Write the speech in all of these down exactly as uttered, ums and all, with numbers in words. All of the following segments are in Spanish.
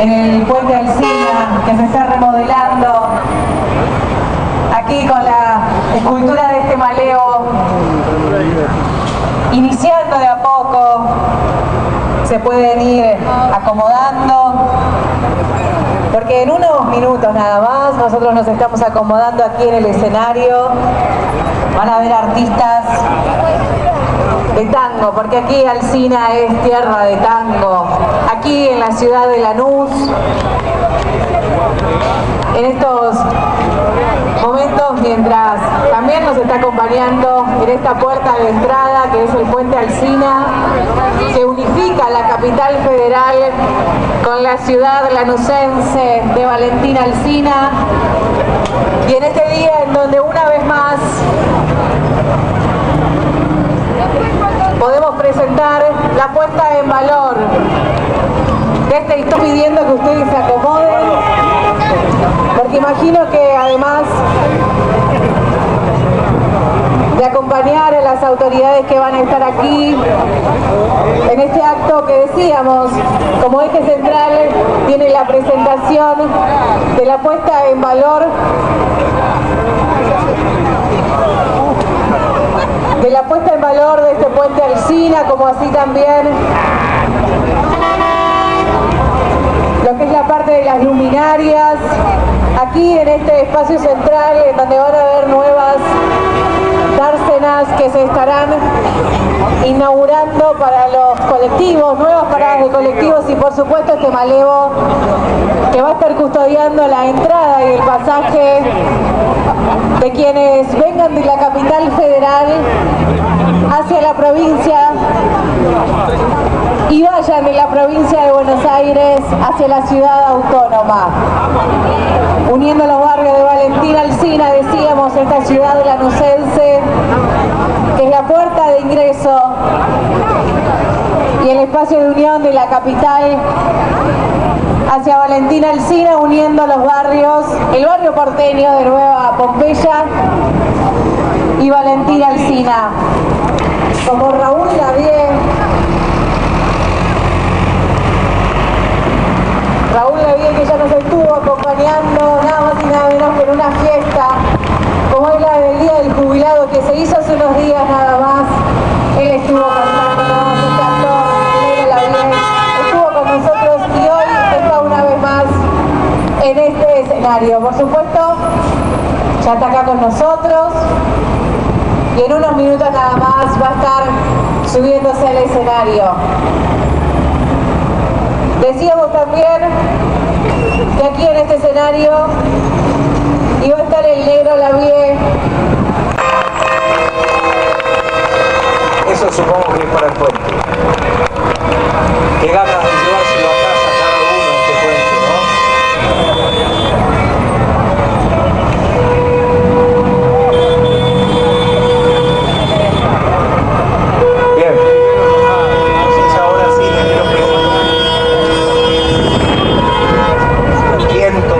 en el puente Alsina, que se está remodelando, aquí con la escultura de este maleo, iniciando de a poco, se pueden ir acomodando, porque en unos minutos nada más nosotros nos estamos acomodando aquí en el escenario. Van a ver artistas de tango, porque aquí Alsina es tierra de tango. Aquí en la ciudad de Lanús, en estos momentos, mientras también nos está acompañando en esta puerta de entrada que es el puente Alsina, se unifica la capital federal con la ciudad lanusense de Valentín Alsina, y en este día en donde una vez más podemos presentar la puesta en valor de este, y estoy pidiendo que ustedes se acomoden, porque imagino que además de acompañar a las autoridades que van a estar aquí en este acto que decíamos, como eje central tiene la presentación de la puesta en valor de la puesta en valor de este puente Alsina, como así también lo que es la parte de las luminarias, aquí en este espacio central, en donde van a haber nuevas dársenas que se estarán inaugurando para los colectivos, nuevas paradas de colectivos, y por supuesto este malevo que va a estar custodiando la entrada y el pasaje de quienes vengan de la capital federal hacia la provincia y vayan de la provincia de Buenos Aires hacia la ciudad autónoma, uniendo los barrios de Valentín Alsina, decíamos, esta ciudad lanusense, que es la puerta de ingreso y el espacio de unión de la capital hacia Valentín Alsina, uniendo los barrios, el barrio porteño de Nueva Pompeya y Valentín Alsina, como Raúl Lavie. Raúl Lavie, que ya nos estuvo acompañando nada más y nada menos que en una fiesta como es la del Día del Jubilado, que se hizo hace unos días nada más. Él estuvo cantando, su cantor, Raúl Lavie, estuvo con nosotros y hoy está una vez más en este escenario. Por supuesto, ya está acá con nosotros y en unos minutos nada más va a estar subiéndose al escenario. Decíamos también que aquí en este escenario iba a estar el negro Lavie. Eso supongo que es para el puente. Qué ganas de llevárselo a casa cada uno este puente, ¿no? Bien. Entonces ahora sí le quiero presentar. Viento.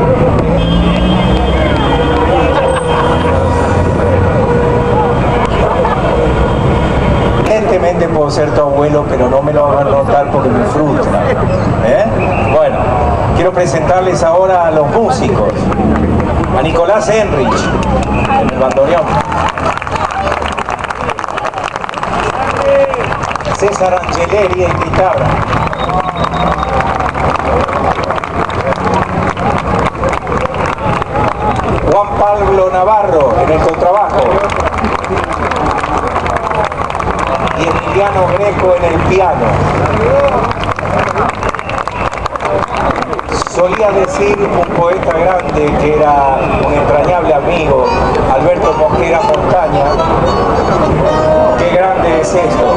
Evidentemente puedo ser tu abuelo, pero no me lo van a notar porque me frustra. ¿Eh? Bueno, quiero presentarles ahora a los músicos. A Nicolás Enrich, en el bandoneón. César Angeleri en guitarra. Juan Pablo Navarro en el contrabajo. Y Emiliano Greco en el piano. Solía decir un poeta grande que era un entrañable amigo, Alberto Mosquera Montaña, qué grande es esto.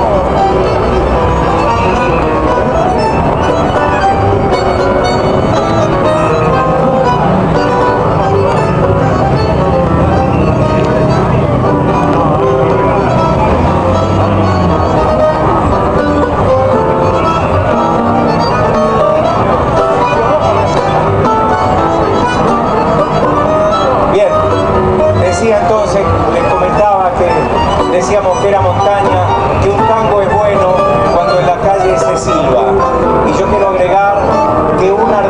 Entonces les comentaba que decíamos que era montaña, que un tango es bueno cuando en la calle se silba. Y yo quiero agregar que una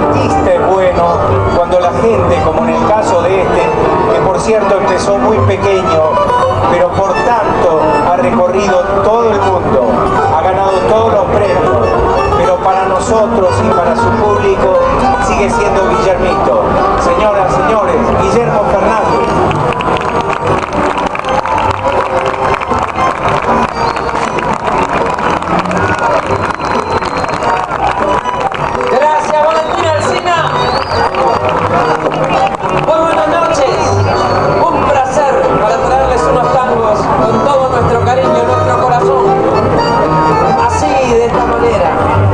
caso de este, que por cierto empezó muy pequeño, pero por tanto ha recorrido todo el mundo, ha ganado todos los premios, pero para nosotros y para su público sigue siendo Guillermito. Señoras, señores, Guillermo Fernández. Gracias, Valentina Alsina. Muy buenas noches. Un placer para traerles unos tangos con todo nuestro cariño y nuestro corazón. Así, de esta manera.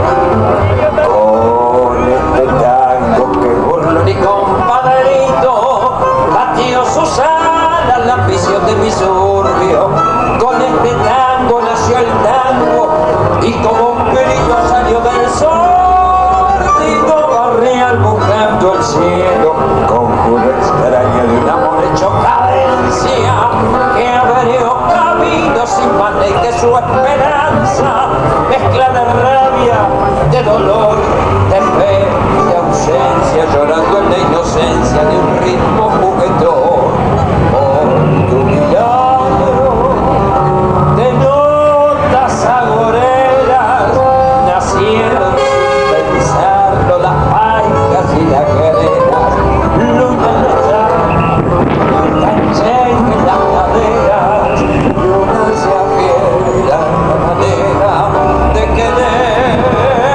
Con este tango que burlo ni compadrito batió sus alas la ambición de mi suburbio. Con este tango nació el tango y como un grito salió del sol. Barrial buscando el cielo, conjuro extraño de un amor hecho cadencia que abrió camino sin más ley que su esperanza, mezcla de rabia, de dolor, de fe, de ausencia, llorando en la inocencia de un ritmo juguetón. Por tu milagro de notas agoreras nacieron las paicas y las quereras, luna en la llama, canchen en las caderas, y una se afiera la manera de querer.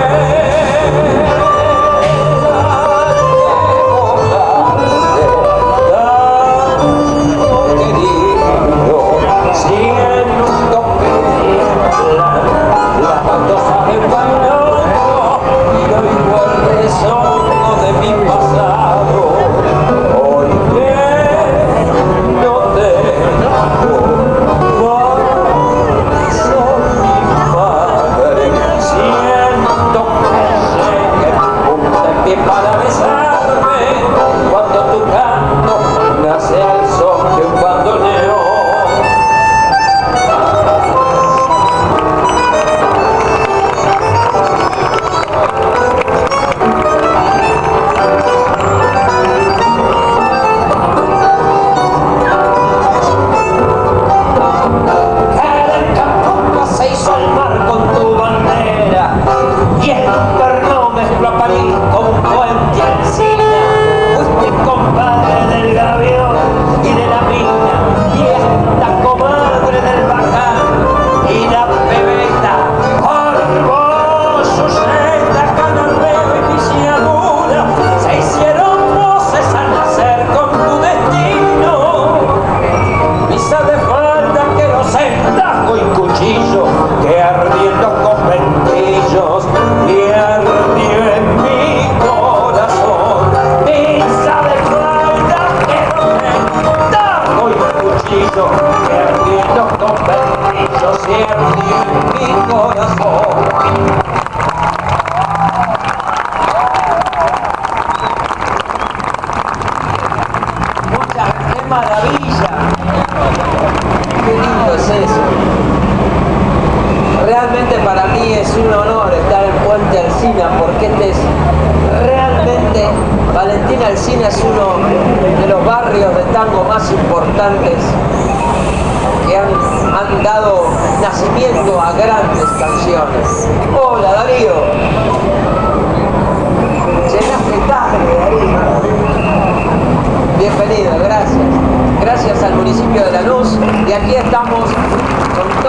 Tanto querido, siento que las baldosas de baño son de mi pasado, hoy que no tengo son mi madre, siento que llegue un pie para besarme, cuando tu canto nace al son de un bandoneón. Que ardiendo con ventillos y ardió en mi corazón. Misa de falda que no tajo y cuchillo que ardiendo con ventillos y ardió en mi corazón. Muchas, qué maravilla. Qué lindo es eso. Realmente para mí es un honor estar en Puente Alsina, porque este es realmente, Valentina Alsina es uno de los barrios de tango más importantes que han, han dado nacimiento a grandes canciones. Hola Darío, llegaste tarde Darío. Bienvenido, gracias. Gracias al municipio de Lanús, y aquí estamos con